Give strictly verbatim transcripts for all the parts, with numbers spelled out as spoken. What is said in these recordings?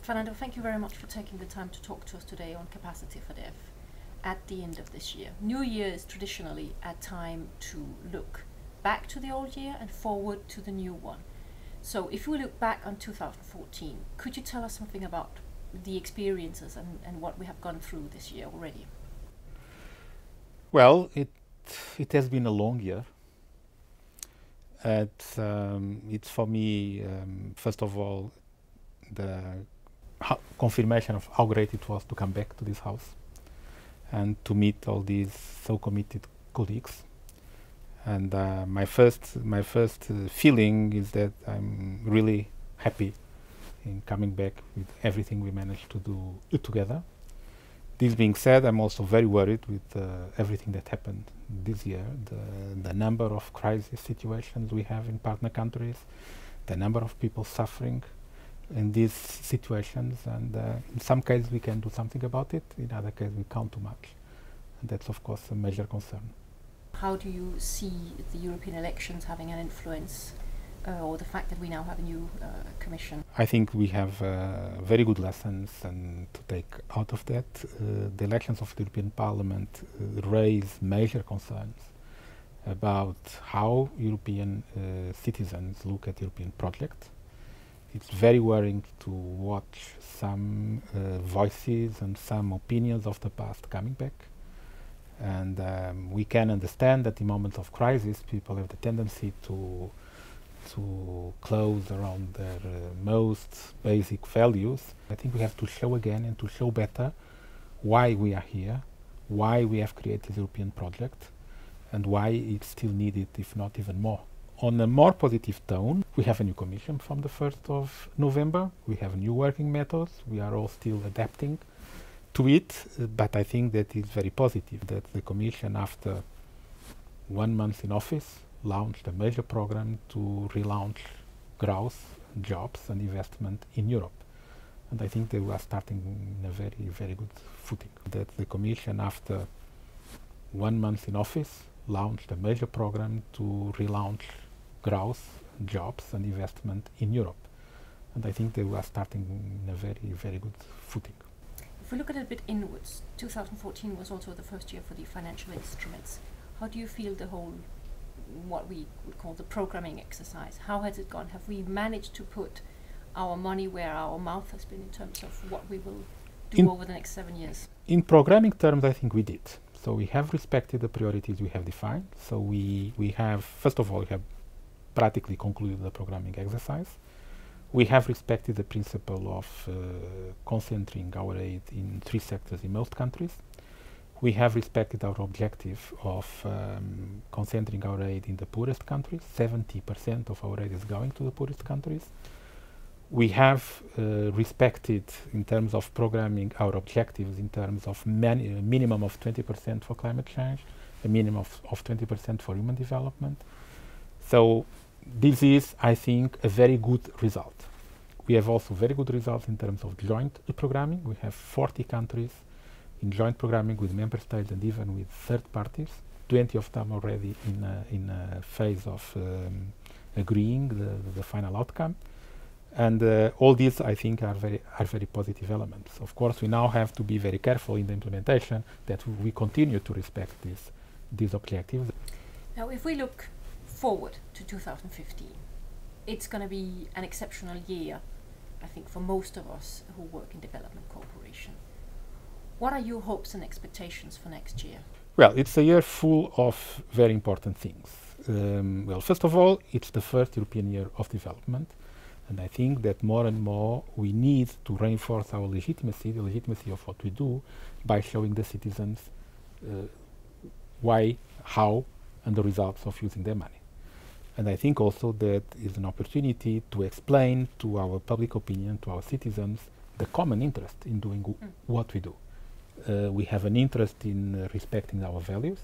Fernando, thank you very much for taking the time to talk to us today on Capacity for Dev at the end of this year. New Year is traditionally a time to look back to the old year and forward to the new one. So if we look back on two thousand fourteen, could you tell us something about the experiences and, and what we have gone through this year already? Well, it it has been a long year. And, um, it's for me, um, first of all, the confirmation of how great it was to come back to this house and to meet all these so committed colleagues. And uh, my first, my first uh, feeling is that I'm really happy in coming back with everything we managed to do together. This being said, I'm also very worried with uh, everything that happened this year, the, the number of crisis situations we have in partner countries, the number of people suffering in these situations, and uh, in some cases we can do something about it, in other cases we can't do much. And that's of course a major concern. How do you see the European elections having an influence, uh, or the fact that we now have a new uh, commission? I think we have uh, very good lessons and to take out of that. Uh, the elections of the European Parliament uh, raise major concerns about how European uh, citizens look at European projects. It's very worrying to watch some uh, voices and some opinions of the past coming back. And um, we can understand that in moments of crisis, people have the tendency to to close around their uh, most basic values. I think we have to show again and to show better why we are here, why we have created this European project, and why it's still needed, if not even more. On a more positive tone, we have a new Commission from the first of November. We have new working methods. We are all still adapting to it, uh, but I think that it's very positive that the Commission, after one month in office, launched a major program to relaunch growth, jobs and investment in Europe. And I think they were starting in a very, very good footing. That the Commission, after one month in office, launched a major program to relaunch growth, jobs and investment in Europe. And I think they were starting in a very, very good footing. If we look at it a bit inwards, two thousand fourteen was also the first year for the financial instruments. How do you feel the whole, what we would call the programming exercise, how has it gone? Have we managed to put our money where our mouth has been in terms of what we will do in over the next seven years? In programming terms, I think we did. So we have respected the priorities we have defined. So we, we have, first of all, we have practically concluded the programming exercise. We have respected the principle of uh, concentrating our aid in three sectors in most countries. We have respected our objective of um, concentrating our aid in the poorest countries. seventy percent of our aid is going to the poorest countries. We have uh, respected, in terms of programming, our objectives in terms of mani- a minimum of twenty percent for climate change, a minimum of, of twenty percent for human development. So this is, I think, a very good result. We have also very good results in terms of joint programming. We have forty countries in joint programming with member states and even with third parties, twenty of them already in a, in a phase of um, agreeing the, the final outcome. And uh, all these, I think, are very, are very positive elements. Of course, we now have to be very careful in the implementation that we continue to respect these, these objectives. Now, if we look forward to two thousand fifteen, it's going to be an exceptional year, I think, for most of us who work in development cooperation. What are your hopes and expectations for next year? Well, it's a year full of very important things. Um, well, first of all, it's the first European year of development. And I think that more and more we need to reinforce our legitimacy, the legitimacy of what we do, by showing the citizens uh, why, how, and the results of using their money. And I think also that is an opportunity to explain to our public opinion, to our citizens, the common interest in doing mm. what we do. Uh, we have an interest in uh, respecting our values,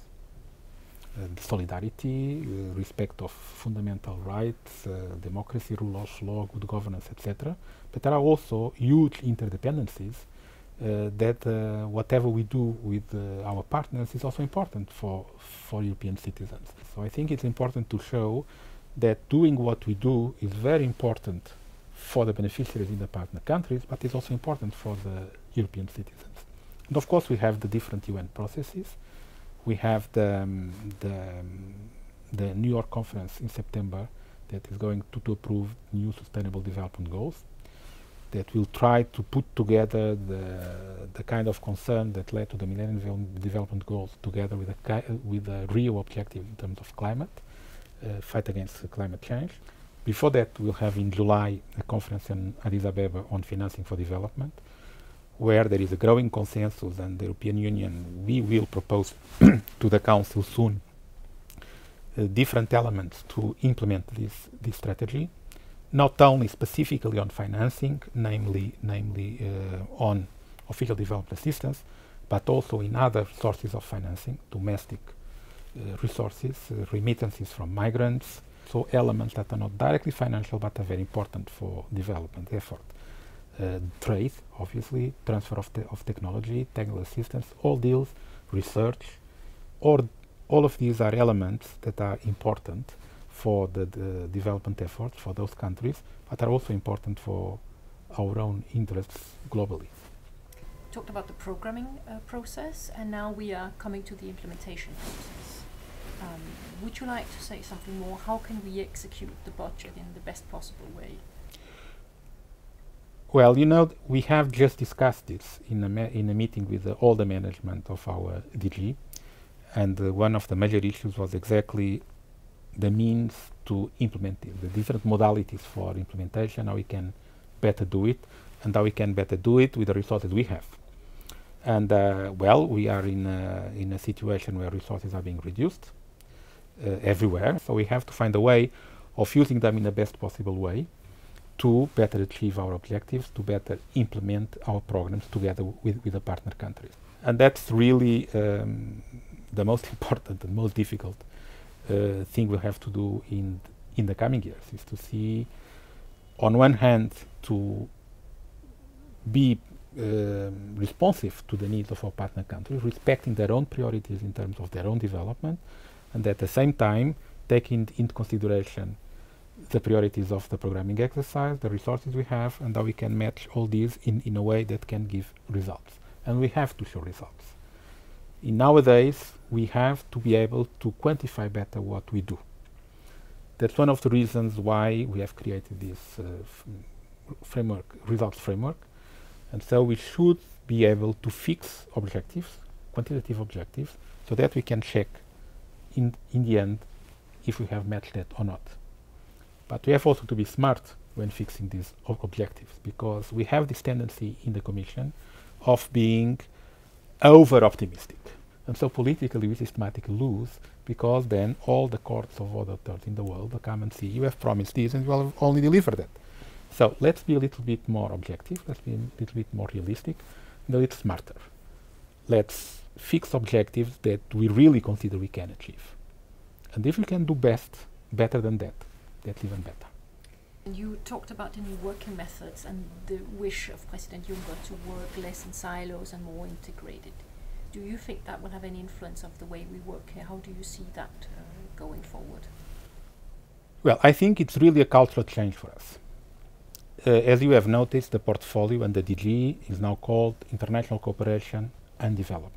uh, solidarity, uh, respect of fundamental rights, uh, democracy, rule of law, good governance, et cetera. But there are also huge interdependencies uh, that uh, whatever we do with uh, our partners is also important for, for European citizens. So I think it's important to show that doing what we do is very important for the beneficiaries in the partner countries, but is also important for the European citizens. And of course we have the different U N processes. We have the, um, the, um, the New York conference in September that is going to, to approve new sustainable development goals that will try to put together the, the kind of concern that led to the Millennium Development Goals together with a, uh, with a real objective in terms of climate, uh, fight against uh, climate change. Before that, we'll have in July a conference in Addis Ababa on financing for development, where there is a growing consensus, and the European Union, we will propose to the Council soon uh, different elements to implement this, this strategy, not only specifically on financing, namely, namely uh, on official development assistance, but also in other sources of financing, domestic uh, resources, uh, remittances from migrants, so elements that are not directly financial but are very important for development effort. Uh, trade, obviously, transfer of, te of technology, technical assistance, all deals, research, or all of these are elements that are important for the, the development efforts for those countries, but are also important for our own interests globally. Talked about the programming uh, process, and now we are coming to the implementation process. Um, would you like to say something more? How can we execute the budget in the best possible way? Well, you know, we have just discussed this in a, ma in a meeting with uh, all the management of our D G, and uh, one of the major issues was exactly the means to implement it, the different modalities for implementation, how we can better do it, and how we can better do it with the resources we have. And uh, well, we are in a, in a situation where resources are being reduced uh, everywhere, so we have to find a way of using them in the best possible way to better achieve our objectives, to better implement our programs together with, with the partner countries. And that's really um, the most important and most difficult uh, thing we have to do in, in the coming years, is to see, on one hand, to be um, responsive to the needs of our partner countries, respecting their own priorities in terms of their own development, and at the same time taking into consideration the priorities of the programming exercise, the resources we have, and how we can match all these in, in a way that can give results. And we have to show results. In nowadays, we have to be able to quantify better what we do. That's one of the reasons why we have created this uh, framework, results framework. And so we should be able to fix objectives, quantitative objectives, so that we can check in, in the end if we have matched that or not. But we have also to be smart when fixing these ob objectives, because we have this tendency in the Commission of being over-optimistic. And so politically we systematically lose, because then all the courts of auditors in the world will come and see, you have promised this and you will only deliver that. So let's be a little bit more objective, let's be a little bit more realistic, and a little smarter. Let's fix objectives that we really consider we can achieve. And if we can do best, better than that, that's even better. You talked about the new working methods and the wish of President Juncker to work less in silos and more integrated. Do you think that will have any influence of the way we work here? How do you see that uh, going forward? Well, I think it's really a cultural change for us. Uh, as you have noticed, the portfolio and the D G is now called International Cooperation and Development.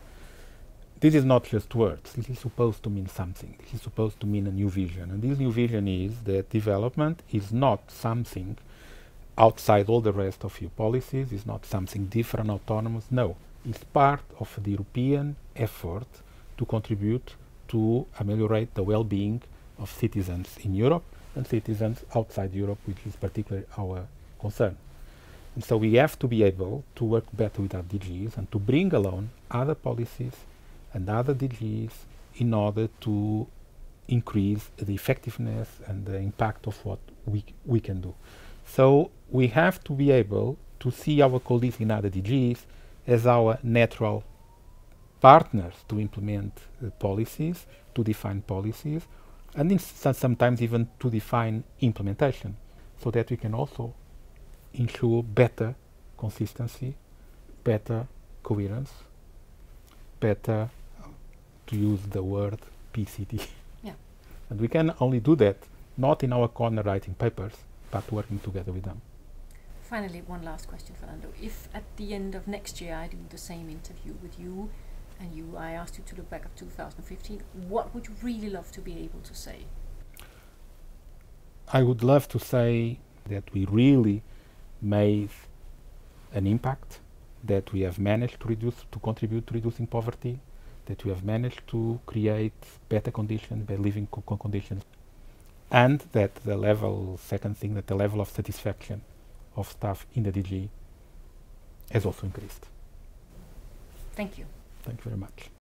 This is not just words. This is supposed to mean something. This is supposed to mean a new vision. And this new vision is that development is not something outside all the rest of your policies, it's not something different, autonomous. No, it's part of the European effort to contribute to ameliorate the well-being of citizens in Europe and citizens outside Europe, which is particularly our concern. And so we have to be able to work better with our D Gs and to bring along other policies and other D Gs in order to increase the effectiveness and the impact of what we, we can do. So we have to be able to see our colleagues in other D Gs as our natural partners to implement uh, policies, to define policies, and in sometimes even to define implementation, so that we can also ensure better consistency, better coherence, better, to use the word P C T. Yeah. And we can only do that not in our corner writing papers, start working together with them. Finally, one last question, Fernando. If at the end of next year I do the same interview with you, and you, I asked you to look back at two thousand fifteen, what would you really love to be able to say? I would love to say that we really made an impact, that we have managed to reduce, to contribute to reducing poverty, that we have managed to create better conditions, better living co- conditions, and that the level, second thing, that the level of satisfaction of staff in the D G has also increased. Thank you. Thank you very much.